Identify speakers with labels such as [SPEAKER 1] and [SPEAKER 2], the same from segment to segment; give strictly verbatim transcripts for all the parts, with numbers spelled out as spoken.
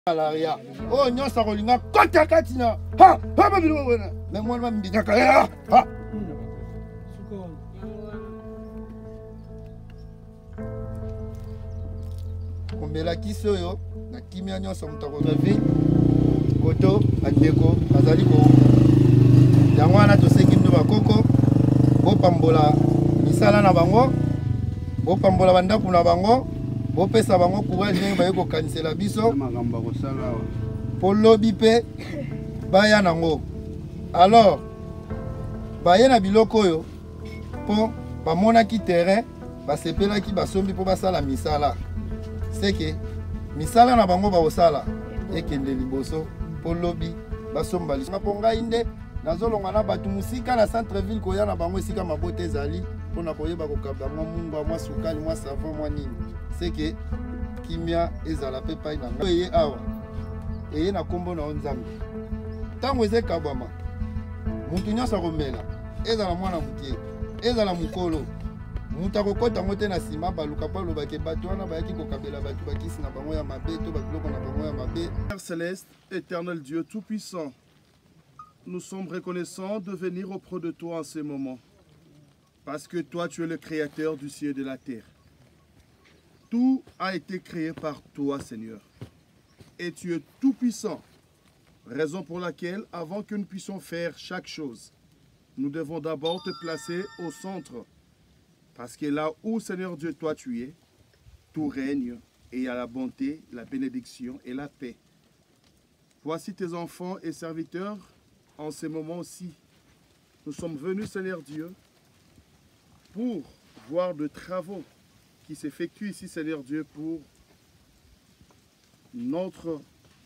[SPEAKER 1] Alaria. Oh, nyo sa rolinga kota katina. Ha, ha babilo wena. Mais moi m'a dit ha. Ha. Kombela kisoyo na kimia nyo sa mutako na vie. Koto andeko azali ko. Yango wana to sengi ndo bakoko. Bo pambola misala na bango. Bo pambola bandaku na bango. Bo pesa bango courage ndenge baye ko kanisela biso
[SPEAKER 2] magamba ko sala
[SPEAKER 1] polobi pe baya nango. Alors baye na biloko oyo po bamona ki terrain basepela ki basombi po basala misala. C'est que misala na bango ba osala ekende liboso polobi basomba lisma ponga inde nazolonga na batu musika na centre ville ko ya na bango esika mabote ezali pona koyeba ko kabanga munga mwa sukali mwa savon mwa nini. C'est que kimia ezala pe pai na ngoye awa eye na kombo na onzambe tango eze kabama mutu nyasa komela ezala mwana mukie ezala mukolo mutu akokota mote na sima baluka palo bake bato wana bayaki kokabela bato bakisi na bango ya mabe to babiloko na bango ya mabe.
[SPEAKER 2] Père céleste, éternel Dieu tout-puissant, nous sommes reconnaissants de venir auprès de toi en ce moment parce que toi tu es le créateur du ciel et de la terre. Tout a été créé par toi, Seigneur. Et tu es tout-puissant. Raison pour laquelle, avant que nous puissions faire chaque chose, nous devons d'abord te placer au centre. Parce que là où, Seigneur Dieu, toi tu es, tout règne et il y a la bonté, la bénédiction et la paix. Voici tes enfants et serviteurs en ce moment aussi. Nous sommes venus, Seigneur Dieu, pour voir de travaux qui s'effectue ici, Seigneur Dieu, pour notre,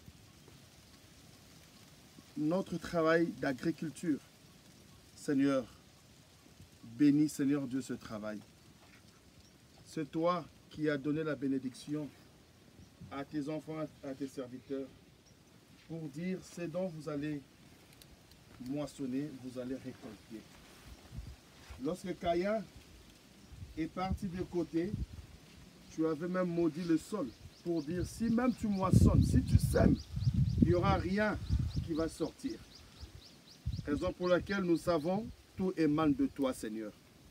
[SPEAKER 2] notre travail d'agriculture. Seigneur, bénis, Seigneur Dieu, ce travail. C'est toi qui as donné la bénédiction à tes enfants, à tes serviteurs, pour dire, c'est dont vous allez moissonner, vous allez récolter. Lorsque Caïn est parti de côté, tu avais même maudit le sol pour dire, si même tu moissonnes, si tu sèmes, il n'y aura rien qui va sortir. Raison pour laquelle nous savons, tout émane de toi, Seigneur.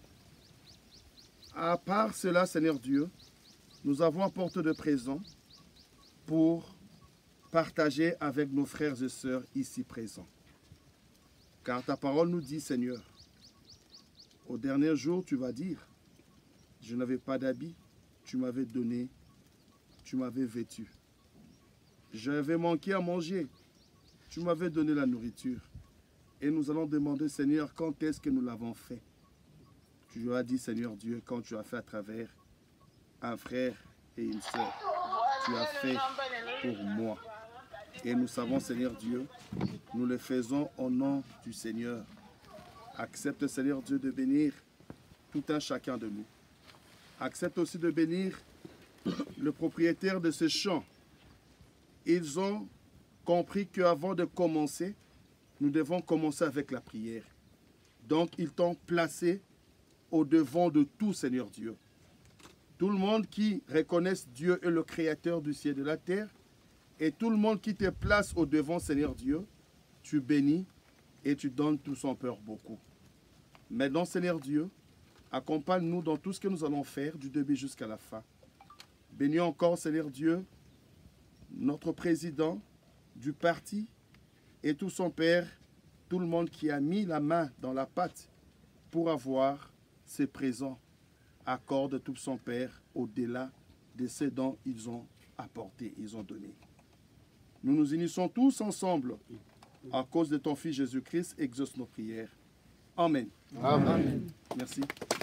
[SPEAKER 2] À part cela, Seigneur Dieu, nous avons apporté de présents pour partager avec nos frères et sœurs ici présents. Car ta parole nous dit, Seigneur, au dernier jour, tu vas dire, je n'avais pas d'habit, tu m'avais donné, tu m'avais vêtu. J'avais manqué à manger, tu m'avais donné la nourriture. Et nous allons demander, Seigneur, quand est-ce que nous l'avons fait? Tu lui as dit, Seigneur Dieu, quand tu as fait à travers un frère et une sœur, tu as fait pour moi. Et nous savons, Seigneur Dieu, nous le faisons au nom du Seigneur. Accepte, Seigneur Dieu, de bénir tout un chacun de nous. Accepte aussi de bénir le propriétaire de ce champ. Ils ont compris qu'avant de commencer, nous devons commencer avec la prière. Donc, ils t'ont placé au devant de tout, Seigneur Dieu. Tout le monde qui reconnaisse Dieu est le créateur du ciel et de la terre, et tout le monde qui te place au devant, Seigneur Dieu, tu bénis et tu donnes tout son peur beaucoup. Maintenant, Seigneur Dieu, accompagne-nous dans tout ce que nous allons faire du début jusqu'à la fin. Bénis encore, Seigneur Dieu, notre président du parti et tout son père, tout le monde qui a mis la main dans la pâte pour avoir ces présents. Accorde tout son père au-delà de ce dont ils ont apporté, ils ont donné. Nous nous unissons tous ensemble à cause de ton Fils Jésus-Christ, exauce nos prières. Amen.
[SPEAKER 1] Amen.
[SPEAKER 2] Amen. Merci.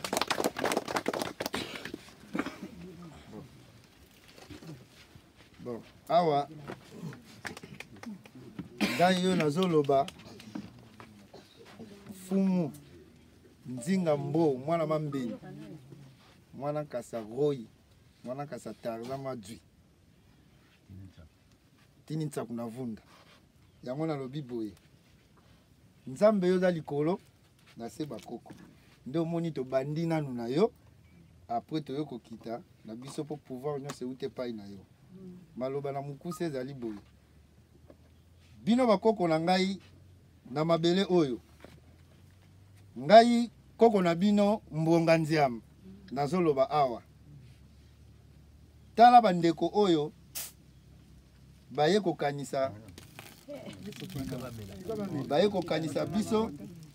[SPEAKER 1] Bon, awa ngai yo nazoloba fumu nzinga mbo mwana mambeni mwana kasa roi mwana kasa tarza madwi tini ntsaku na vunda yango nalobi boye nzambe yo za likolo na se bakoko nde omoni tobandi nanu na yo apres toyo kokita na biso po pouvoir nyonso euti epai na yo maloba na mukuse ezali boye bino bakoko na ngai na mabele oyo ngai koko na bino mbonga nziam nazoloba awa tala bandeko oyo baye kokanisa baye kokanisa biso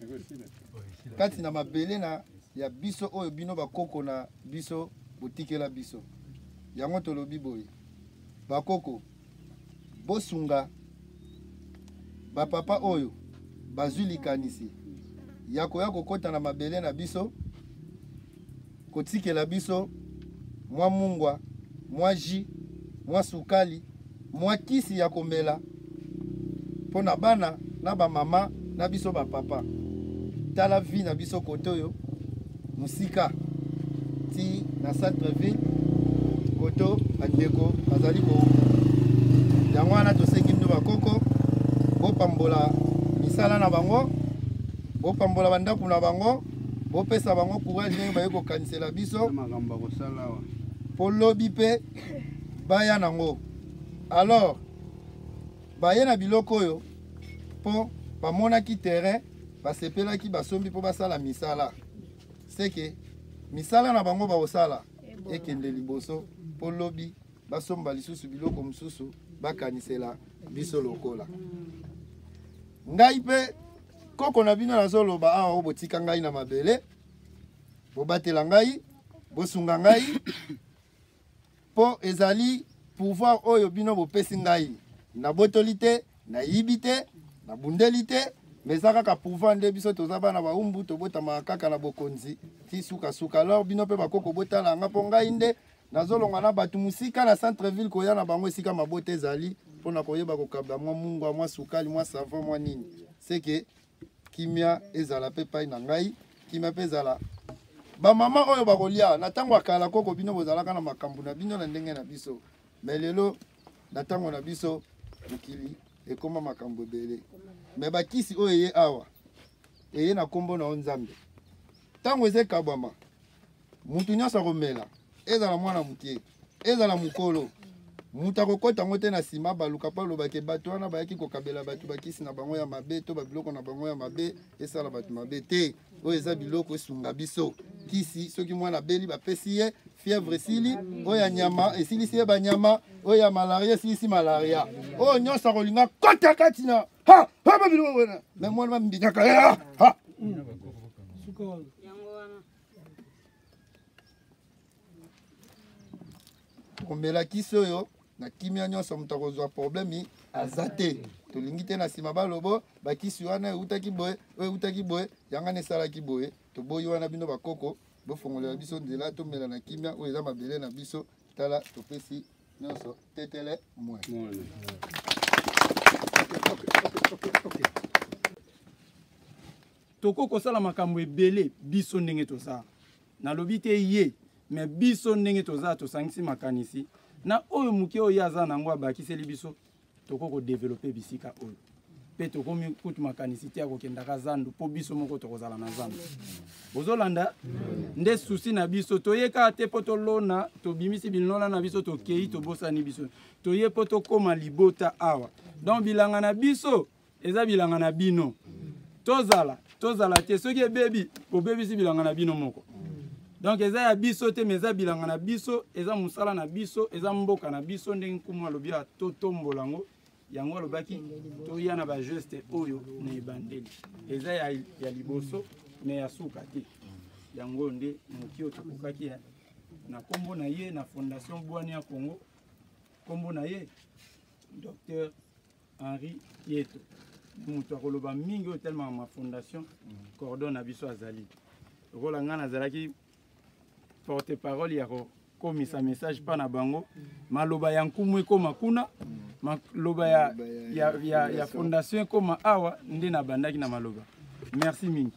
[SPEAKER 1] kati na mabele na ya biso oyo bino bakoko na biso botikela biso yango tolobi boye bakoko bosunga bapapa oyo bazwi likanisi ya koya kokota na mabele na biso kotikela biso mwa mungwa mwa ji mwa sukali mwa kisi ya komela mpo na bana na bamama na biso bapapa tala vi na biso kote oyo musika ti na centreville koto bandeko bazali kouta yango wana tosengi bino bakoko bopambola misala na bango bopambola bandako na bango bopesa bango courage ndenge baye kokanisela biso mpo lobi mpe baya nango alors baye na biloko oyo mpo bamonaki terrain basepelaki basombi mpo basala misala seke misala na bango bakosala ekende liboso mpo lobi basomba lisusu biloko mosusu bakanisela biso lokola ngai mpe koko na bino nazoloba awa oyo botika ngai na mabele bobatela ngai bosunga ngai mpo ezali pouvoir oyo bino bopesi ngai nabotoli te nayibi te nabundeli te mais eza kaka pouvoir nde biso toza bana baumbu tobotamaka kaka na bokonzi ti sukasuka alors bino mpe bakoko botalanga mpo ngai nde nazolonga na bato musika na centreville koya na bango esika mabota ezali mpona koyeba kokaba mwa mungwa mwa sukali mwa savon mwa nini seke kimia ezala mpe pai na ngai kimia mpe ezala bamama oyo bakolia na ntango akala koko bino bozalaka na makambo na bino na ndenge na biso me lelo na ntango na biso mokili ekoma makambo ebele me bakisi oyo eye awa eye na nkombo na yo nzambe ntango eza ekabwama mutu nyonso akomela ezala mwana mokie ezala mokolo mutu akokota yango te na nsima baluka mpo alobaki bato wana bayaki kokabela bato bakisi na bango ya mabe to babiloko na bango ya mabe esala bato mabe te oyo eza biloko esunga biso kisi soki mwana beli bapesi ye fièvre esili oyo ya nyama esilisi ye banyama oyo ya malaria esilisi malaria oyo nyonso akolinga kota kati na ha ha babiloko wana me mwana bambinyaka ha ha komela kisi oyo na kimia nyonso moto akozwa problème aza te tolingi te na nsima balobo bakisi wana eutaki boye oyo eutaki boye yangana esalaki boye toboyi wana bino bakoko bofongolela biso nzela tomela na kimia oyo eza mabele na biso tala topesi nyonso tetele mwe
[SPEAKER 3] toko kosala makambo ebele biso ndenge tozala nalobi te ye me biso ndenge tozala tosangisi makanisi na oyo muke oyo aza nango abakiseli biso toko kodevelope bisika oyo mpe tokomi kutu makanisi te akokendaka zandu mpo biso moko tokozala na zandu bozolanda nde susi na biso toyeka te mpo tolona tobimisi bilona na biso tokei tobosani biso toye mpo tokóma libota awa donc bilanga na biso eza bilanga na bino tozala tozala te soki ebebi bobebisi bilanga na bino moko donc eza ya biso te mais eza bilanga na biso eza musala na biso eza mboka na biso ndenge nkumu alobi atotombola yango yango alobaki toya na bageste oyo na ebandeli eza ya, ya liboso me ya suka te yango nde moki oyo tokokaki na nkombo na ye na fondation bwani ya Congo nkombo na ye docteur Henri Yeto moto akoloba mingi oyo telema ma fondation cordon na biso azali lokola nga nazalaki porte parole ya komisa message pa na bango maloba ya nkumu ekoma kuna maloba ya, ya, ya, ya fondation ekoma awa nde na bandaki na maloba merci mingi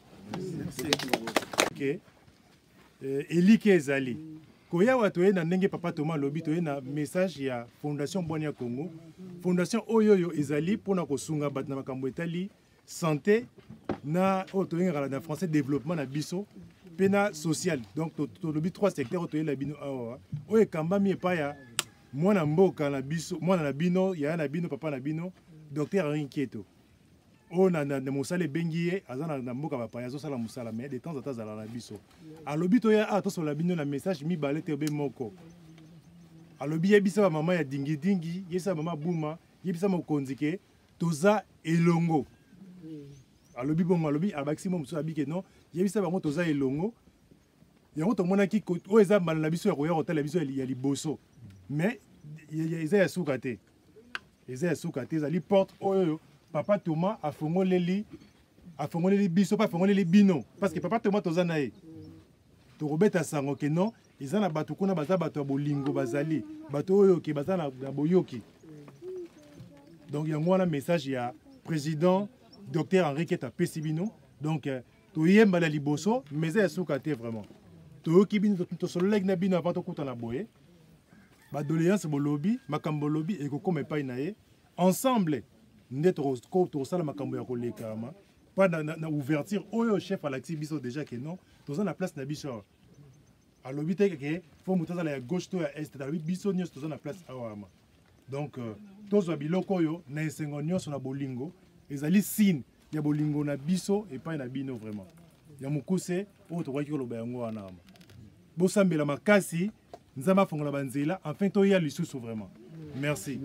[SPEAKER 4] okay. eh, elike ezali koyawa toye na ndenge papa Thomas lobi toye na message ya fondation bwani ya Congo fondation oyo oyo ezali mpona kosunga bato na makambo etali santé na oyo toyengaka na français développement na biso pena social donc to lobi trois secteurs to la bino awa oyo kambami epa ya mwana mboka na biso mwana na bino ya na bino papa na bino docteur Henri Kieto o na na mosala bengi ye azana na mboka papa yazo sala musala mais de temps en temps ala na biso alobi to ya a to sola bino na message mi balete be moko alobi yebisa ba mama ya dingi dingi yesa mama buma yebisa mokonzi ke toza elongo alobi bon alobi abakisi mo muso abike non yebisa bango toza elongo yango tomona ki o eza mal na biso ya koya hôtel biso ya liboso mais eza ya suka te eza ya suka te ezali porte oyo papa Thomas afongoleli afongoleli biso pa afongoleli bino parce que papa Thomas toza na ye tokobeta sango ke non eza na bato kuna baza bato ya bolingo bazali bato oyo ke baza na boyoki donc yango wana message ya président docteur Henri Kieto pesi bino donc toyemba la liboso mais eza ya suka te vraiment toyoki bino tosololaki na bino avant tokutana boye badoléance bolobi makambo lobi ekokoma epai na ye ensemble nde tokosala makambo ya kolekama pa na ouverture oyo chef alakisi biso déjà ke non toza na place na biso alobi te ke fo moto azala ya gauche to ya est alobi biso nyonso toza na place awama donc tozwa biloko oyo na esengo nyonso na bolingo ezali signe ya bolingo na biso epai na bino vraiment ya mokuse oyo tokoki koloba yango wana bosambela makasi nzamba fongola banzela enfin toya lisusu vraiment merci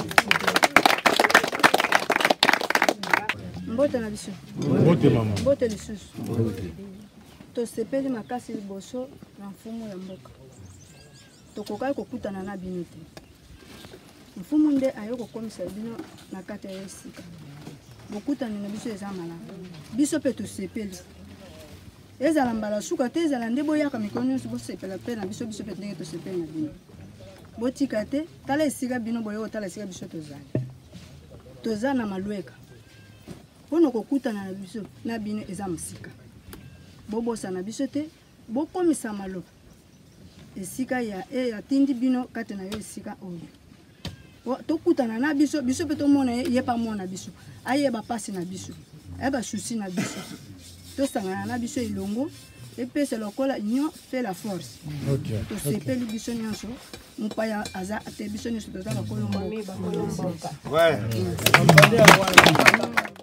[SPEAKER 5] mbote na biso
[SPEAKER 4] mbote mama
[SPEAKER 5] mbote lisusu tosepeli makasi liboso na mfumu ya mboka tokokaki kokutana na bino te mfumu nde ayo kokomisa bino na kati ya esika bokutani na biso eza malamu biso mpe tosepeli ezala mbala suka te ezala nde boyaka mikolo nyonso bosepela mpe na biso biso mpe ndenge tosepeli na bino botika te tala esika bino boye kotala esika biso tozali toza na malweka mpona kokutana na biso na bino eza mosika bobosa na biso te bokomisa maloba esika ya e atindi bino kati na yo esika oyo tokutana na biso biso mpe tomona ye pa mona biso ayeba pasi na biso ayeba susi na biso tosangana na biso elongo epesa lokola union fait la force tosepeli biso nyonso mopaya aza te biso nyonso toza bakolomboka